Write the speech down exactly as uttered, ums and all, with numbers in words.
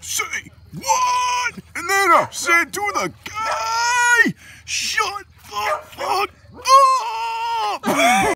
say what? And then I said to the guy, shut the fuck